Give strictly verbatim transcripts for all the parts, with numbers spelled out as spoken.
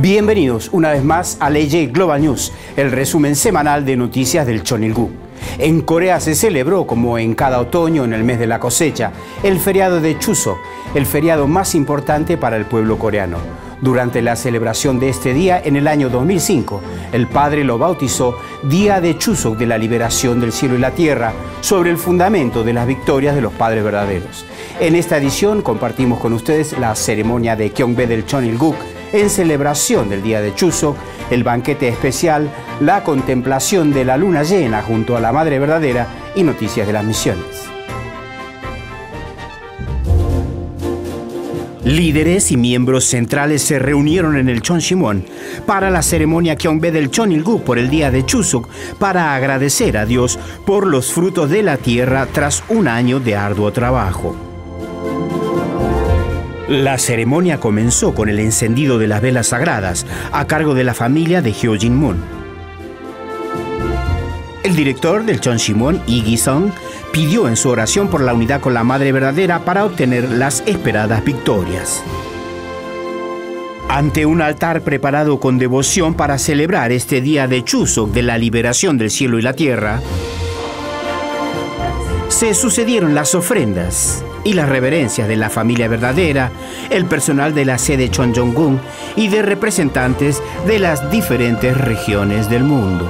Bienvenidos una vez más a Leyje Global News, el resumen semanal de noticias del Cheonilguk. En Corea se celebró, como en cada otoño en el mes de la cosecha, el feriado de Chuseok, el feriado más importante para el pueblo coreano. Durante la celebración de este día, en el año dos mil cinco, el padre lo bautizó Día de Chuseok, de la liberación del cielo y la tierra, sobre el fundamento de las victorias de los padres verdaderos. En esta edición compartimos con ustedes la ceremonia de Gyeongbae del Cheonilguk, en celebración del día de Chuseok, el banquete especial, la contemplación de la luna llena junto a la Madre Verdadera y noticias de las misiones. Líderes y miembros centrales se reunieron en el Cheonsimwon para la ceremonia Gyeongbae del Cheonilguk por el día de Chuseok, para agradecer a Dios por los frutos de la tierra tras un año de arduo trabajo. La ceremonia comenzó con el encendido de las velas sagradas a cargo de la familia de Hyo Jin-moon. El director del Cheonsimwon, Lee Gi-sung, pidió en su oración por la unidad con la Madre Verdadera para obtener las esperadas victorias. Ante un altar preparado con devoción para celebrar este día de Chuseok, de la liberación del cielo y la tierra, se sucedieron las ofrendas y las reverencias de la familia verdadera, el personal de la sede Cheonjong-gun y de representantes de las diferentes regiones del mundo.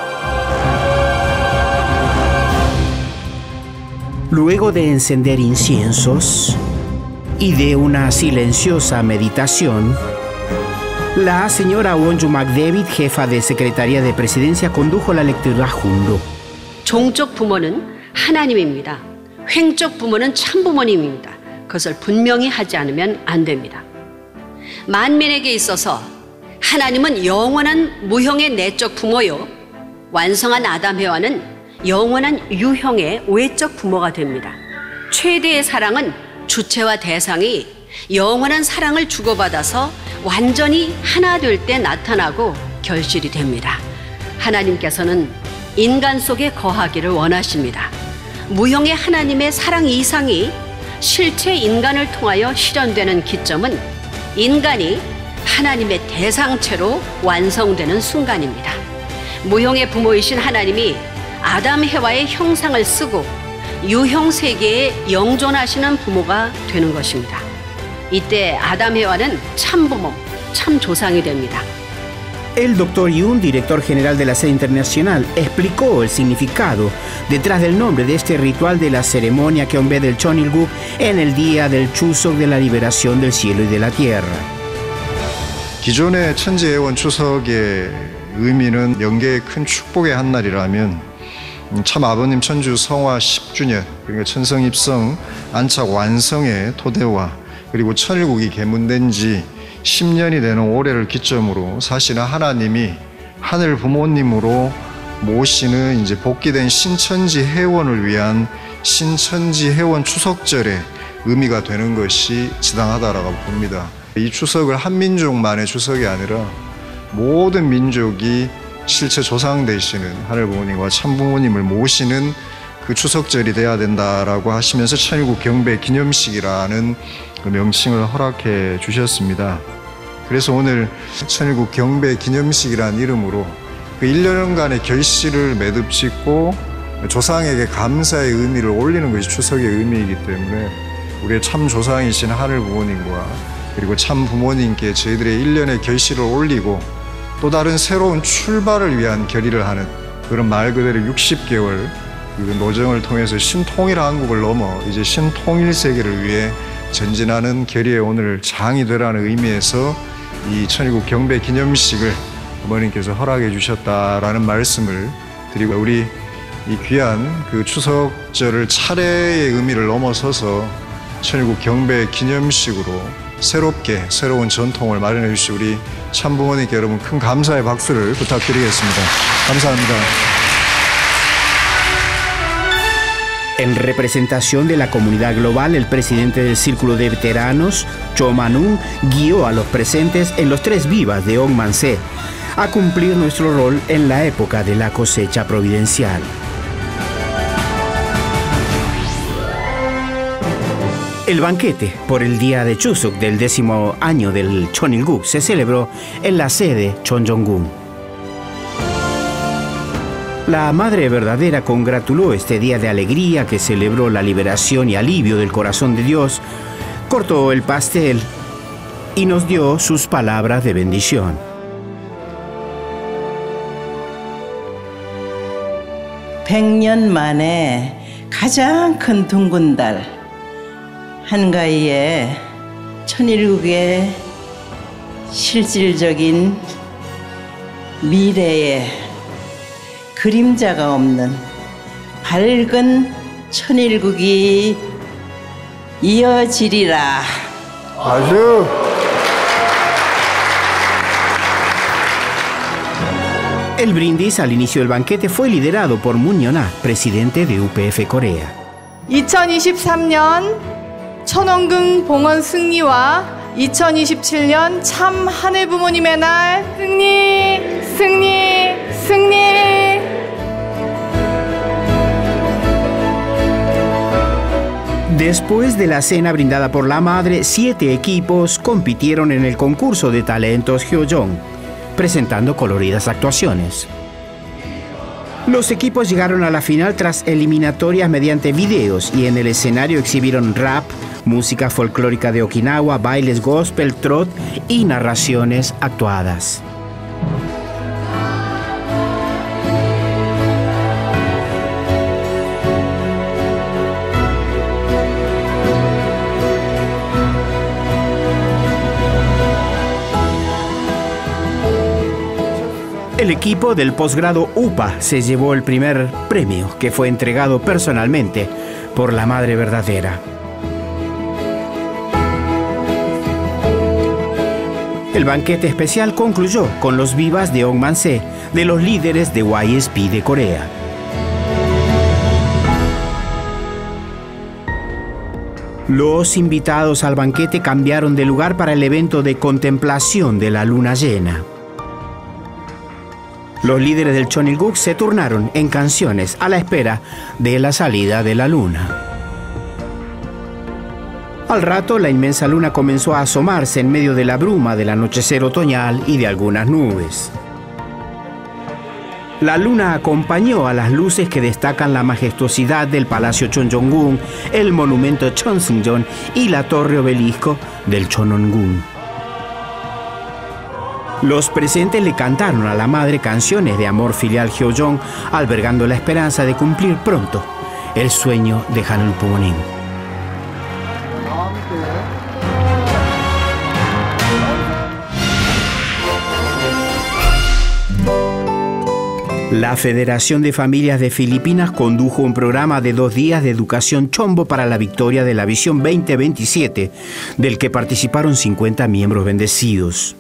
Luego de encender inciensos y de una silenciosa meditación, la señora Won Ju-mak-david, jefa de Secretaría de Presidencia, condujo la lectura junto. 종적 부모는 하나님입니다. 횡적 부모는 참부모님입니다. 그것을 분명히 하지 않으면 안 됩니다. 만민에게 있어서 하나님은 영원한 무형의 내적 부모요, 완성한 아담 해와는 영원한 유형의 외적 부모가 됩니다. 최대의 사랑은 주체와 대상이 영원한 사랑을 주고받아서 완전히 하나 될 때 나타나고 결실이 됩니다. 하나님께서는 인간 속에 거하기를 원하십니다. 무형의 하나님의 사랑 이상이 실체 인간을 통하여 실현되는 기점은 인간이 하나님의 대상체로 완성되는 순간입니다. 무형의 부모이신 하나님이 아담 해와의 형상을 쓰고 유형 세계에 영존하시는 부모가 되는 것입니다. 이때 아담 해와는 참부모, 참조상이 됩니다. El doctor Yoon, director general de la sede internacional, explicó el significado detrás del nombre de este ritual de la ceremonia Gyeongbae del Cheonilguk en el día del Chuseok, de la liberación del cielo y de la tierra. 기존의 천지예원 추석의 의미는 영계의 큰 축복의 한 날이라면, 참 아버님 천주 성화 십 주년, 그러니까 천성 입성 안착 완성의 토대와, 그리고 천일국이 개문된 지 십 년이 되는 올해를 기점으로 사실은 하나님이 하늘 부모님으로 모시는 이제 복귀된 신천지 회원을 위한 신천지 회원 추석절의 의미가 되는 것이 지당하다라고 봅니다. 이 추석을 한 민족만의 추석이 아니라 모든 민족이 실체 조상 되시는 하늘 부모님과 참 부모님을 모시는 그 추석절이 돼야 된다라고 하시면서 천일국 경배 기념식이라는 그 명칭을 허락해 주셨습니다. 그래서 오늘 천일국 경배 기념식이라는 이름으로 그 일 년간의 결실을 매듭짓고 조상에게 감사의 의미를 올리는 것이 추석의 의미이기 때문에, 우리의 참 조상이신 하늘 부모님과 그리고 참 부모님께 저희들의 일 년의 결실을 올리고 또 다른 새로운 출발을 위한 결의를 하는, 그런 말 그대로 육십 개월 그 노정을 통해서 신통일 한국을 넘어 이제 신통일 세계를 위해 전진하는 결의의 오늘 장이 되라는 의미에서 이 천일국 경배 기념식을 어머님께서 허락해 주셨다라는 말씀을 드리고, 우리 이 귀한 그 추석절을 차례의 의미를 넘어서서 천일국 경배 기념식으로 새롭게 새로운 전통을 마련해 주신 우리 참부모님께 여러분 큰 감사의 박수를 부탁드리겠습니다. 감사합니다. En representación de la comunidad global, el presidente del Círculo de Veteranos, Cho Man-un, guió a los presentes en los tres vivas de On Man-se a cumplir nuestro rol en la época de la cosecha providencial. El banquete por el día de Chuseok del décimo año del Cheonilguk se celebró en la sede Cheonjong-gun. La Madre Verdadera congratuló este día de alegría que celebró la liberación y alivio del corazón de Dios, cortó el pastel y nos dio sus palabras de bendición. 백 년 만에 가장 큰 둥근 달 한가위에 천일국의 실질적인 미래에 그림자가 없는 밝은 천일국이 이어지리라. 아주. El brindis al inicio del banquete fue liderado por Moon Yeon-ah, presidente de U P F Corea. 이천이십삼 년 천원궁 봉헌 승리와 이천이십칠 년 참 하늘 부모님의 날 승리, 승리, 승리. Después de la cena brindada por la madre, siete equipos compitieron en el concurso de talentos Hyeojong, presentando coloridas actuaciones. Los equipos llegaron a la final tras eliminatorias mediante videos y en el escenario exhibieron rap, música folclórica de Okinawa, bailes gospel, trot y narraciones actuadas. El equipo del posgrado U P A se llevó el primer premio, que fue entregado personalmente por la Madre Verdadera. El banquete especial concluyó con los vivas de Aung Man-se, de los líderes de Y S P de Corea. Los invitados al banquete cambiaron de lugar para el evento de contemplación de la luna llena. Los líderes del Cheonilguk se turnaron en canciones a la espera de la salida de la luna. Al rato, la inmensa luna comenzó a asomarse en medio de la bruma del anochecer otoñal y de algunas nubes. La luna acompañó a las luces que destacan la majestuosidad del Palacio Cheonjong-gun, el monumento Cheonseungjeon y la torre obelisco del Cheonwon-gun. Los presentes le cantaron a la madre canciones de amor filial Hyeojong, albergando la esperanza de cumplir pronto el sueño de Hanul Pumonim. La Federación de Familias de Filipinas condujo un programa de dos días de educación chombo para la victoria de la Visión veinte veintisiete, del que participaron cincuenta miembros bendecidos.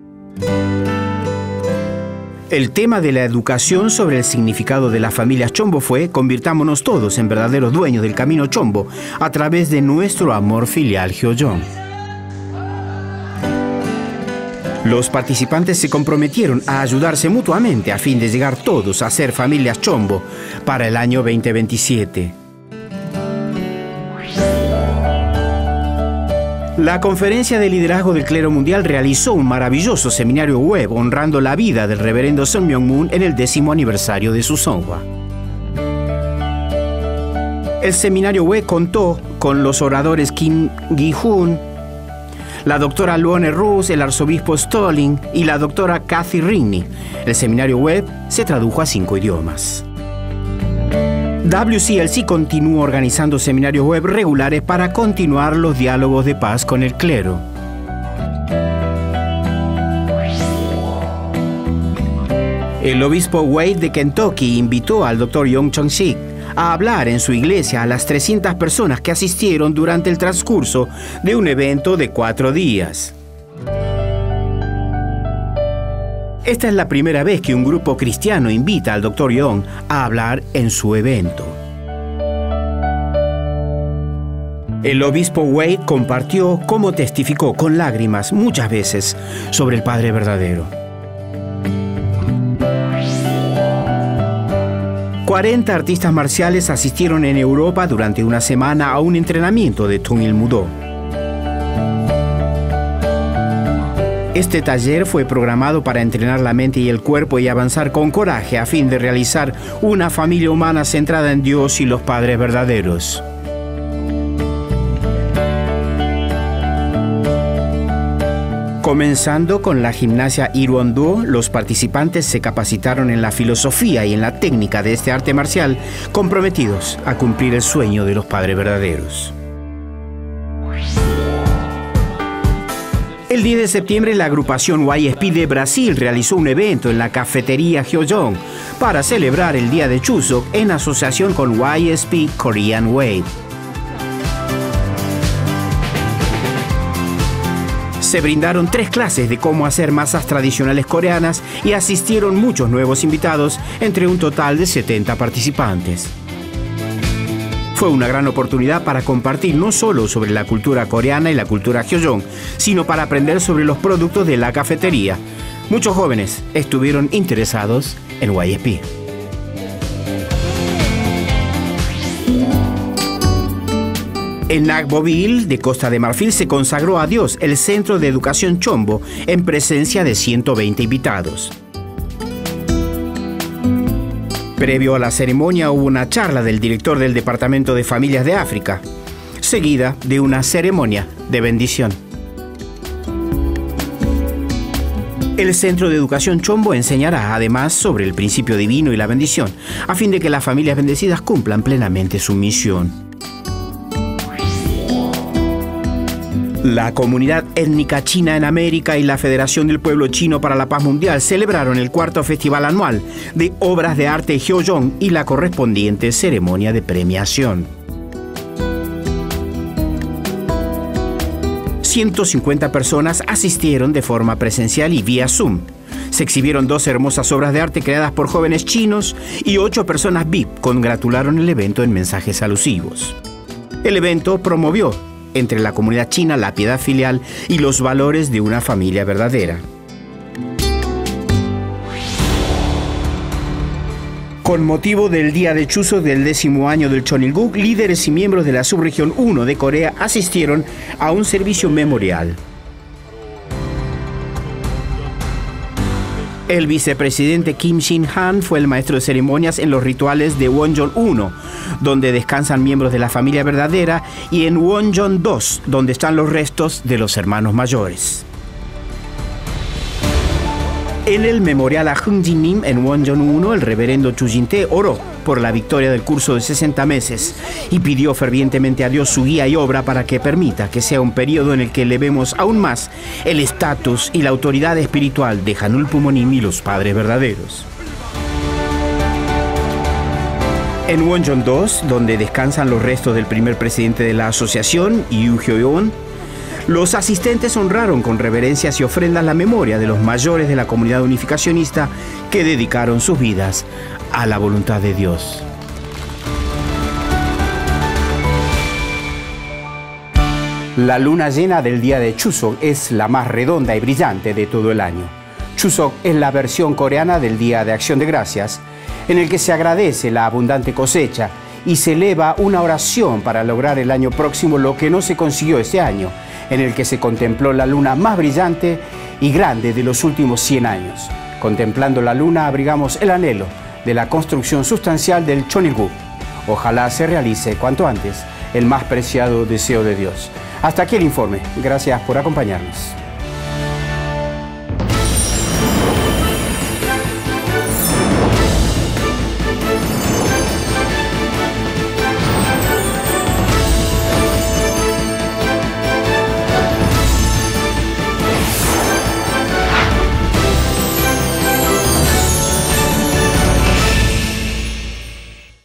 El tema de la educación sobre el significado de las familias chombo fue «Convirtámonos todos en verdaderos dueños del camino chombo a través de nuestro amor filial Hyeojong». Los participantes se comprometieron a ayudarse mutuamente a fin de llegar todos a ser familias chombo para el año veinte veintisiete. La Conferencia de Liderazgo del Clero Mundial realizó un maravilloso seminario web honrando la vida del reverendo Sun Myung-moon en el décimo aniversario de su Songhwa. El seminario web contó con los oradores Kim Gi-hoon, la doctora Luone Rus, el arzobispo Stolling y la doctora Kathy Rigney. El seminario web se tradujo a cinco idiomas. W C L C continuó organizando seminarios web regulares para continuar los diálogos de paz con el clero. El obispo Wade de Kentucky invitó al doctor Young Chong-sik a hablar en su iglesia a las trescientas personas que asistieron durante el transcurso de un evento de cuatro días. Esta es la primera vez que un grupo cristiano invita al doctor Young a hablar en su evento. El obispo Wade compartió cómo testificó con lágrimas muchas veces sobre el Padre verdadero. cuarenta artistas marciales asistieron en Europa durante una semana a un entrenamiento de Tongilmudo. Este taller fue programado para entrenar la mente y el cuerpo y avanzar con coraje a fin de realizar una familia humana centrada en Dios y los padres verdaderos. Comenzando con la gimnasia Irwon-do, los participantes se capacitaron en la filosofía y en la técnica de este arte marcial, comprometidos a cumplir el sueño de los padres verdaderos. El diez de septiembre, la agrupación Y S P de Brasil realizó un evento en la cafetería Hyojong para celebrar el Día de Chuseok en asociación con Y S P Korean Wave. Se brindaron tres clases de cómo hacer masas tradicionales coreanas y asistieron muchos nuevos invitados, entre un total de setenta participantes. Fue una gran oportunidad para compartir no solo sobre la cultura coreana y la cultura Hyojong, sino para aprender sobre los productos de la cafetería. Muchos jóvenes estuvieron interesados en Y S P. En Nagboville, de Costa de Marfil, se consagró a Dios el Centro de Educación Chombo en presencia de ciento veinte invitados. Previo a la ceremonia hubo una charla del director del Departamento de Familias de África, seguida de una ceremonia de bendición. El Centro de Educación Chombo enseñará además sobre el principio divino y la bendición, a fin de que las familias bendecidas cumplan plenamente su misión. La comunidad étnica china en América y la Federación del Pueblo Chino para la Paz Mundial celebraron el cuarto festival anual de obras de arte Hyojong y la correspondiente ceremonia de premiación. ciento cincuenta personas asistieron de forma presencial y vía Zoom. Se exhibieron dos hermosas obras de arte creadas por jóvenes chinos y ocho personas V I P congratularon el evento en mensajes alusivos. El evento promovió entre la comunidad china la piedad filial y los valores de una familia verdadera. Con motivo del Día de Chuseok del décimo año del Chonilguk, líderes y miembros de la subregión uno de Corea asistieron a un servicio memorial. El vicepresidente Kim Shin-han fue el maestro de ceremonias en los rituales de Wonjeon uno, donde descansan miembros de la familia verdadera, y en Wonjeon dos, donde están los restos de los hermanos mayores. En el memorial a Hung Jin-nim en Wonjeon uno, el reverendo Chu Jin-tae oró por la victoria del curso de sesenta meses y pidió fervientemente a Dios su guía y obra para que permita que sea un periodo en el que elevemos aún más el estatus y la autoridad espiritual de Hanul Pumonim y los padres verdaderos. En Wonjeon dos, donde descansan los restos del primer presidente de la asociación, Yu Hyo-yeon, los asistentes honraron con reverencias y ofrendas la memoria de los mayores de la comunidad unificacionista que dedicaron sus vidas a la voluntad de Dios. La luna llena del día de Chuseok es la más redonda y brillante de todo el año. Chuseok es la versión coreana del Día de Acción de Gracias, en el que se agradece la abundante cosecha y se eleva una oración para lograr el año próximo lo que no se consiguió este año, en el que se contempló la luna más brillante y grande de los últimos cien años. Contemplando la luna abrigamos el anhelo de la construcción sustancial del Chonilguk. Ojalá se realice cuanto antes el más preciado deseo de Dios. Hasta aquí el informe. Gracias por acompañarnos.